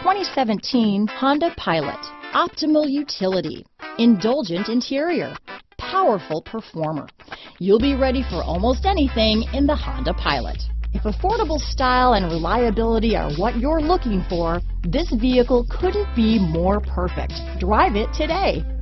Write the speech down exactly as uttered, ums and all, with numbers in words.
twenty seventeen Honda Pilot. Optimal utility, indulgent interior, powerful performer. You'll be ready for almost anything in the Honda Pilot. If affordable style and reliability are what you're looking for, this vehicle couldn't be more perfect. Drive it today.